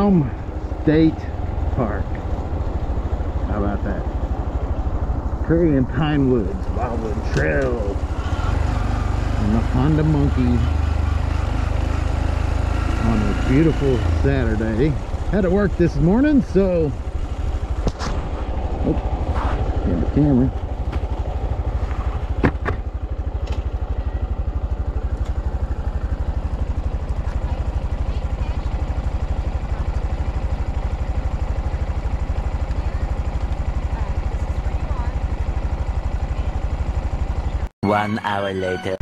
Rome State Park. How about that? Prairie and Pine Woods Wildwood Trail and the Honda Monkey on a beautiful Saturday. Had to work this morning, so in the camera. One hour later.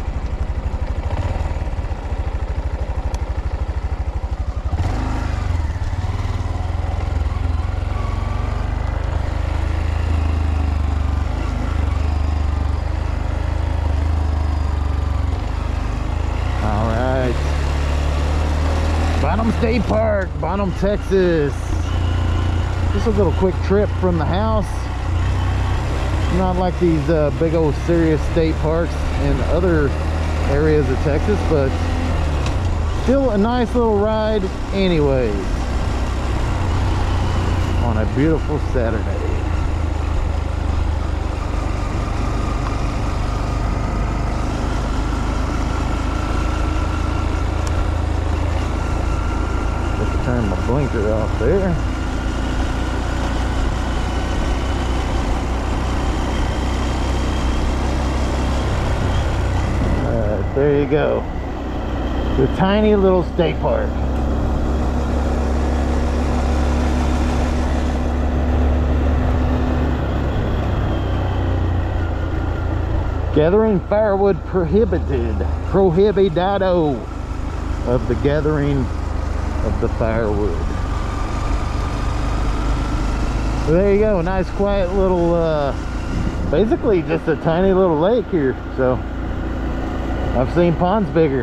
Alright. Bonham State Park, Bonham, Texas. Just a little quick trip from the house. Not like these big old serious state parks in other areas of Texas, but still a nice little ride anyways on a beautiful Saturday. Let's turn my blinker off there. There you go. The tiny little state park. Gathering firewood prohibited. Prohibidado of the gathering of the firewood. So there you go. Nice quiet little, basically just a tiny little lake here. So I've seen ponds bigger.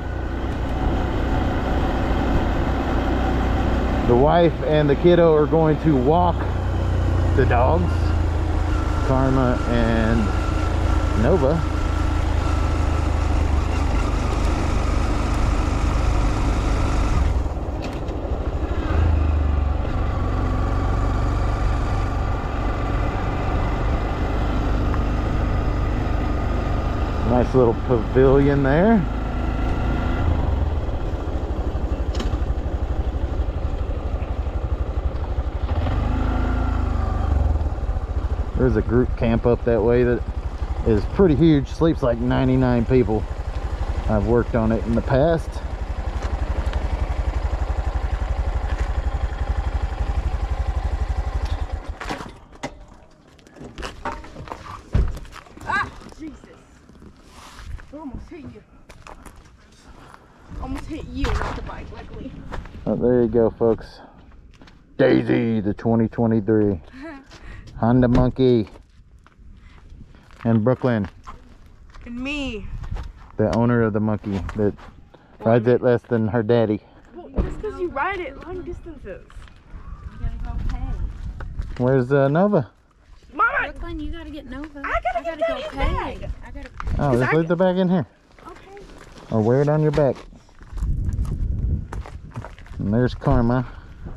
The wife and the kiddo are going to walk the dogs, Karma and Nova. Nice little pavilion there. There's a group camp up that way that is pretty huge. Sleeps like 99 people. I've worked on it in the past. Almost hit you, not the bike, luckily. Oh, there you go, folks. Daisy, the 2023 Honda Monkey, and Brooklyn, And me. the owner of the monkey that rides it less than her daddy. Well, just because you ride it long distances. You gotta go pay. Where's Nova? Mama! Brooklyn, you gotta get Nova. I gotta get go his pay. bag. I gotta. Oh, just leave the bag in here. Okay. Or wear it on your back. And there's Karma.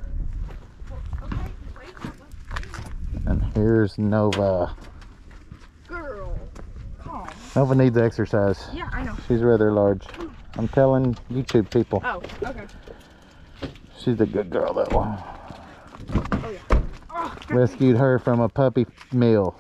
And here's Nova. Girl. Calm. Nova needs exercise. Yeah, I know. She's rather large. I'm telling YouTube people. Oh, okay. She's a good girl, that one. Oh, yeah. Oh, Rescued her from a puppy mill.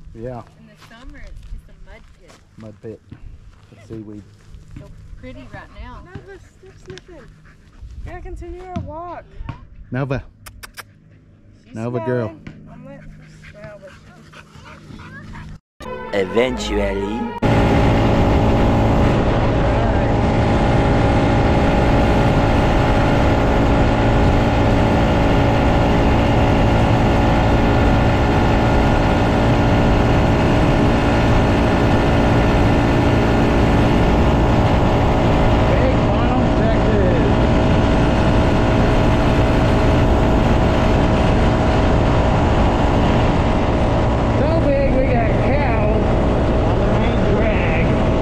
Yeah, In the summer, it's just a mud pit. mud pit. Let's see, we So pretty right now. Nova, stop sniffing. We're gonna continue our walk. Nova. She's Nova girl. smelling. I'm letting her smell, but she just Eventually. Big Bonham, Texas. So big, we got cows on the main drag.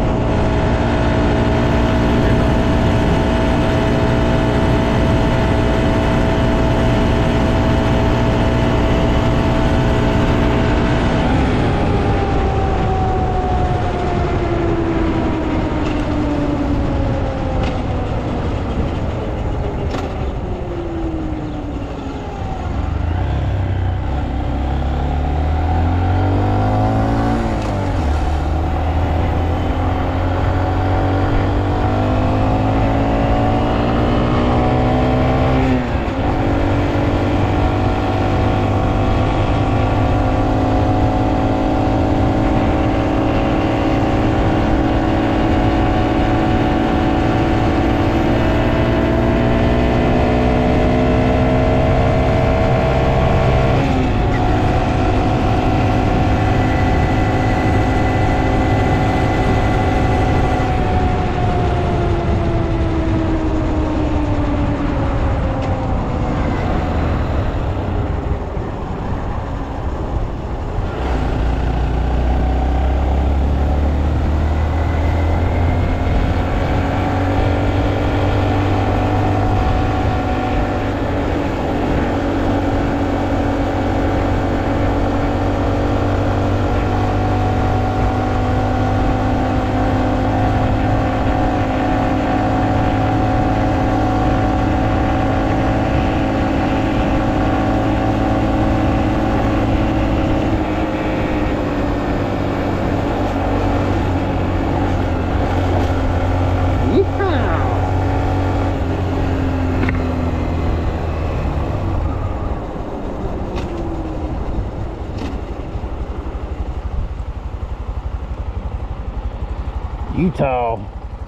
Utah.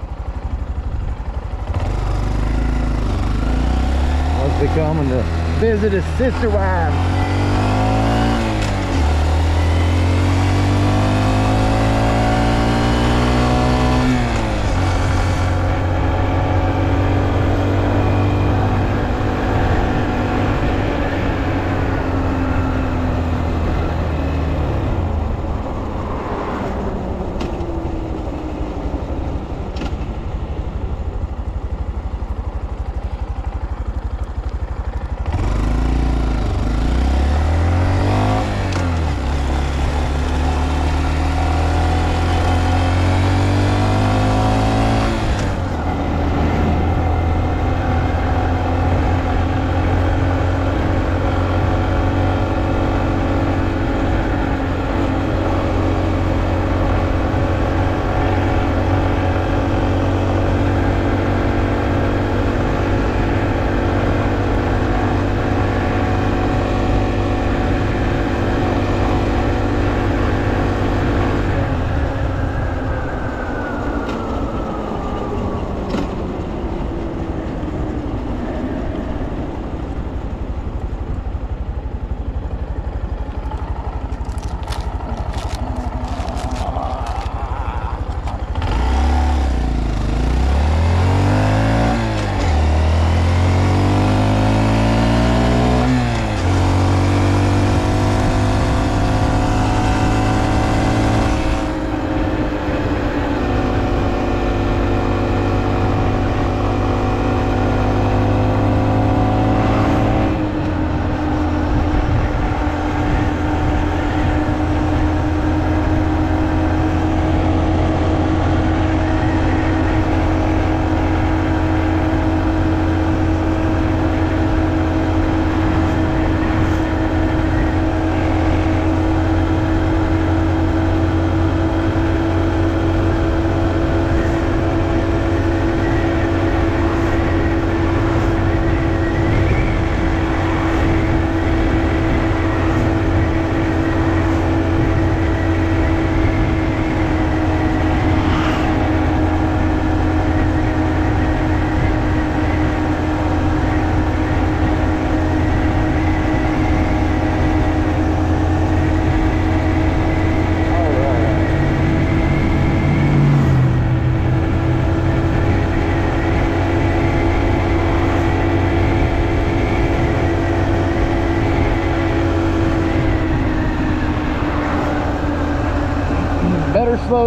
Must be coming to visit his sister wife.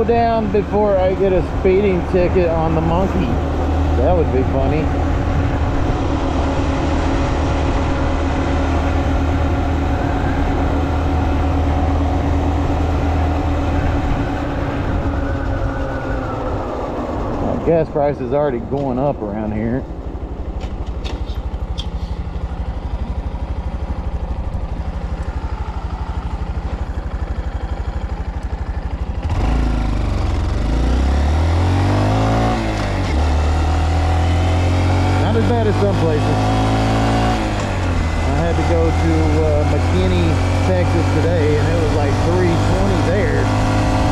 slow down before I get a speeding ticket on the monkey. That would be funny. Gas price is already going up around here. Not as bad as some places. I had to go to McKinney, Texas today, and it was like $3.20 there.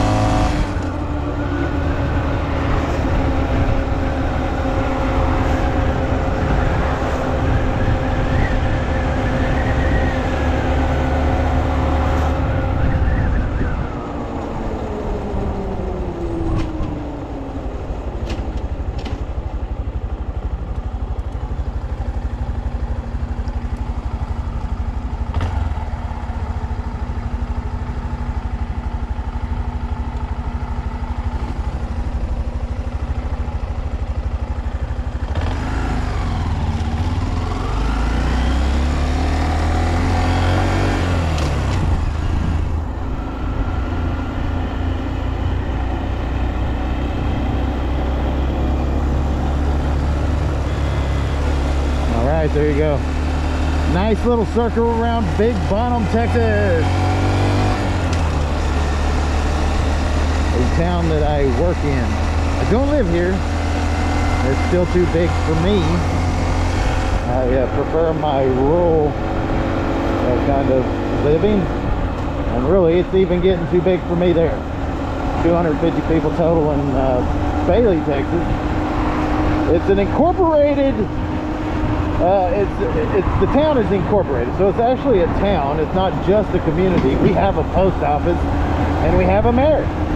There you go. Nice little circle around Big Bonham, Texas. A town that I work in. I don't live here. It's still too big for me. I prefer my rural kind of living. And really, it's even getting too big for me there. 250 people total in Bailey, Texas. It's an incorporated... the town is incorporated, so it's actually a town. It's not just a community. We have a post office and we have a mayor.